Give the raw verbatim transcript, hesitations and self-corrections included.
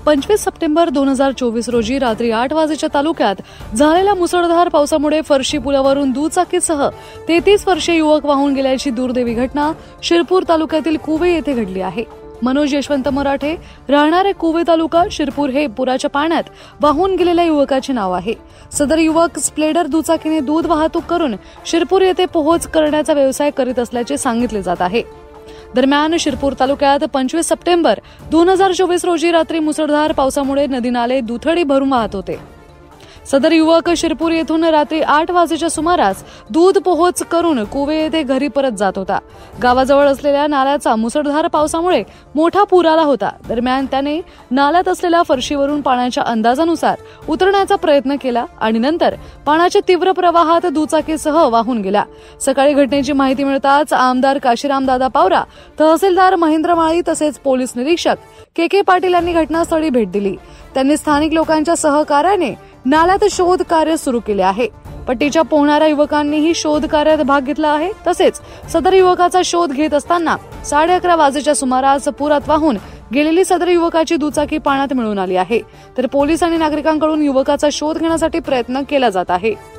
पंचवीस सप्टेंबर दोन हजार चोवीस रोजी रात्री आठ वाजेच्या तालुक्यात झालेल्या मुसळधार पावसामुळे फरशी पुलावरून दुचाकीसह तेहतीस वर्षीय युवक वाहून गेल्याची दुर्दैवी घटना शिरपूर तालुक्यातील कुवे येथे घडली आहे. मनोज यशवंत मराठे राहणारे कुवे तालुका शिरपूर हे पुराच्या पाण्यात वाहून गेलेल्या युवकाचे नाव आहे. सदर युवक स्प्लेंडर दुचाकीने दूध वाहतूक करून शिरपूर येथे पोहोच करण्याचा व्यवसाय करीत असल्याचे सांगितले जात आहे. दरम्यान शिरपूर तालुक्यात पंचवीस सप्टेंबर दोन हजार चोवीस रोजी रात्री मुसळधार पावसामुळे नदी नाले दुथडी भरून वाहत होते. सदर युवक शिरपूर येथून रात्री आठ वाजेच्या सुमारास दूध पोहोच करून कुवे येथे घरी परत जात होता. गावाजवळ असलेल्या नाल्याचा मुसळधार पावसामुळे मोठा पूर आला होता. दरम्यान त्याने नाल्यात असलेल्या फरशीवरून पाण्याच्या अंदाजानुसार उतरण्याचा प्रयत्न केला आणि नंतर पाण्याच्या तीव्र प्रवाहात दुचाकीसह वाहून गेला. सकाळी घटनेची माहिती मिळताच आमदार काशीरामदादा पावरा, तहसीलदार महेंद्र माळी तसेच पोलीस निरीक्षक के के पाटील यांनी घटनास्थळी भेट दिली. त्यांनी स्थानिक लोकांच्या सहकार्याने नाल्यात शोध कार्य सुरू केले आहे. पट्टीच्या पोहणाऱ्या युवकांनीही शोध कार्यात भाग घेतला आहे. तसेच सदर युवकाचा शोध घेत असताना साडे अकरा वाजेच्या सुमारास पुरात वाहून गेलेली सदर युवकाची दुचाकी पाण्यात मिळून आली आहे. तर पोलीस आणि नागरिकांकडून युवकाचा शोध घेण्यासाठी प्रयत्न केला जात आहे.